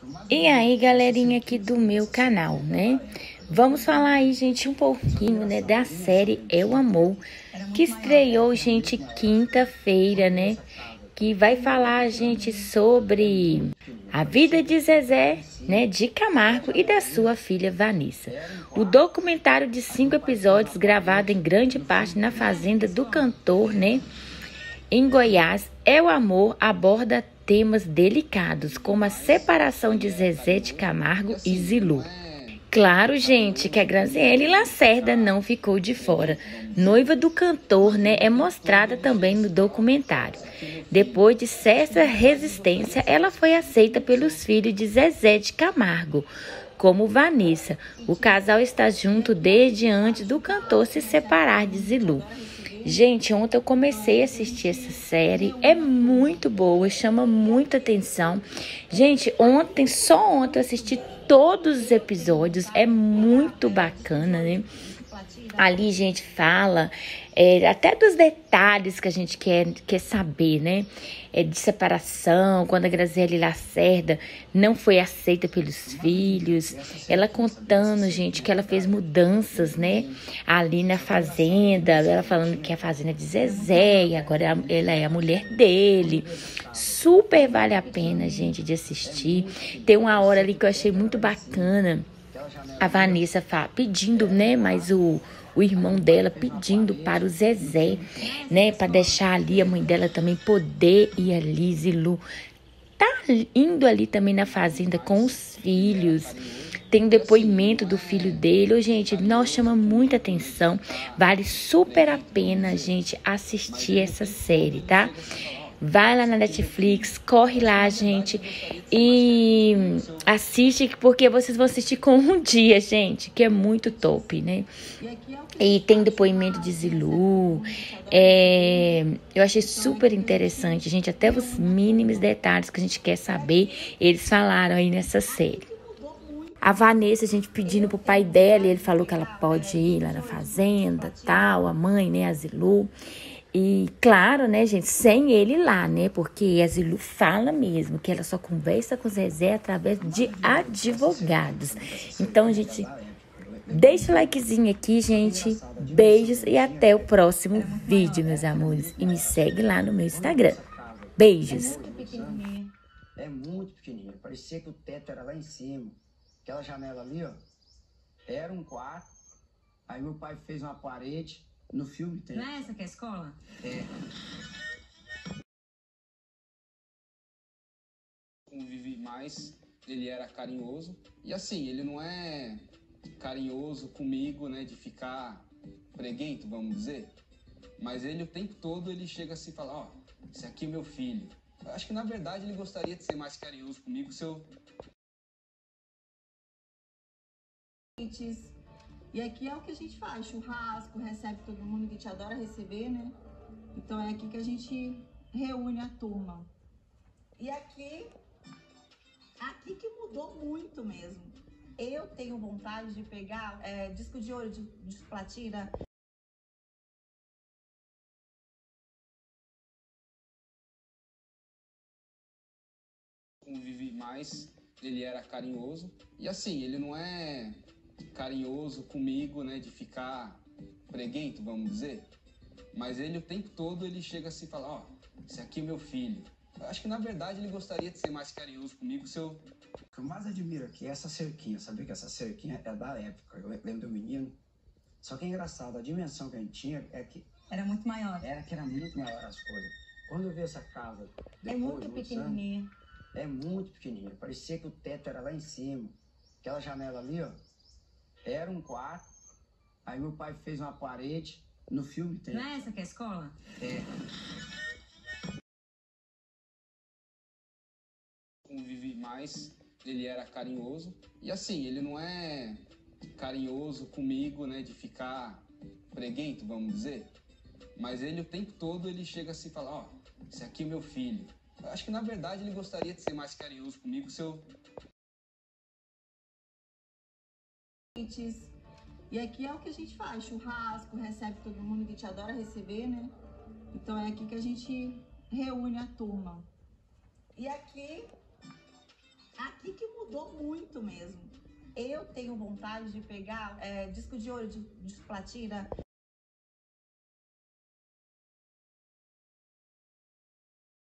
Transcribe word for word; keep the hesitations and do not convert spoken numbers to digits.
E aí, galerinha aqui do meu canal, né? Vamos falar aí, gente, um pouquinho, né, da série É o Amor, que estreou, gente, quinta-feira, né? Que vai falar, gente, sobre a vida de Zezé, né, de Camargo e da sua filha Vanessa. O documentário de cinco episódios, gravado em grande parte na fazenda do cantor, né, em Goiás, É o Amor, aborda temas delicados, como a separação de Zezé de Camargo e Zilu. Claro, gente, que a Graziele Lacerda não ficou de fora. Noiva do cantor, né, é mostrada também no documentário. Depois de certa resistência, ela foi aceita pelos filhos de Zezé de Camargo, como Vanessa. O casal está junto desde antes do cantor se separar de Zilu. Gente, ontem eu comecei a assistir essa série, é muito boa, chama muita atenção. Gente, ontem, só ontem eu assisti todos os episódios, é muito bacana, né? Ali, gente, fala é, até dos detalhes que a gente quer, quer saber, né? É, de separação, quando a Graziele Lacerda não foi aceita pelos filhos. Ela contando, gente, que ela fez mudanças, né? Ali na fazenda, ela falando que a fazenda é de Zezé, e agora ela é a mulher dele. Super vale a pena, gente, de assistir. Tem uma hora ali que eu achei muito bacana. A Vanessa fala, pedindo, né, mas o, o irmão dela pedindo para o Zezé, né, para deixar ali a mãe dela também poder ir ali, Zilu tá indo ali também na fazenda com os filhos. Tem um depoimento do filho dele. Ô, gente, nós chama muita atenção. Vale super a pena a gente assistir essa série, tá? Vai lá na Netflix, corre lá, gente, e assiste, porque vocês vão assistir com um dia, gente, que é muito top, né? E tem depoimento de Zilu, é, eu achei super interessante, gente, até os mínimos detalhes que a gente quer saber, eles falaram aí nessa série. A Vanessa, a gente pedindo pro pai dela, ele falou que ela pode ir lá na fazenda, tal, a mãe, né, a Zilu. E claro, né, gente, sem ele lá, né, porque a Zilu fala mesmo que ela só conversa com o Zezé através de advogados. Então, gente, deixa o likezinho aqui, gente, beijos e até o próximo vídeo, meus amores. E me segue lá no meu Instagram. Beijos. É muito pequenininha. É muito pequenininha. Parecia que o teto era lá em cima. Aquela janela ali, ó, era um quarto. Aí meu pai fez uma parede. No filme tem. Não é essa que é a escola? É. Convivi mais, ele era carinhoso. E assim, ele não é carinhoso comigo, né, de ficar preguento, vamos dizer. Mas ele o tempo todo ele chega assim e fala, ó, oh, esse aqui é meu filho. Eu acho que na verdade ele gostaria de ser mais carinhoso comigo se eu... E aqui é o que a gente faz, churrasco, recebe todo mundo, que te adora receber, né? Então é aqui que a gente reúne a turma. E aqui, aqui que mudou muito mesmo. Eu tenho vontade de pegar é, disco de ouro, de, de platina. Convivi mais, ele era carinhoso. E assim, ele não é carinhoso comigo, né, de ficar preguento, vamos dizer. Mas ele o tempo todo ele chega assim e fala, ó, oh, esse aqui é meu filho. Eu acho que na verdade ele gostaria de ser mais carinhoso comigo se eu... O que eu mais admiro aqui é essa cerquinha. Sabia que essa cerquinha é da época? Eu lembro do menino. Só que é engraçado, a dimensão que a gente tinha é que... Era muito maior. Era que era muito maior as coisas. Quando eu vi essa casa... Depois, é muito pequenininha. Anos, é muito pequenininha. Parecia que o teto era lá em cima. Aquela janela ali, ó, era um quarto. Aí meu pai fez uma parede. No filme tem. Não é essa que é a escola? É. Convivi mais, ele era carinhoso. E assim, ele não é carinhoso comigo, né, de ficar preguento, vamos dizer. Mas ele o tempo todo ele chega assim e fala, ó, oh, esse aqui é meu filho. Eu acho que na verdade ele gostaria de ser mais carinhoso comigo se eu... E aqui é o que a gente faz, churrasco, recebe todo mundo, que te adora receber, né? Então é aqui que a gente reúne a turma. E aqui, aqui que mudou. mudou muito mesmo. Eu tenho vontade de pegar é, disco de ouro, de, de platina,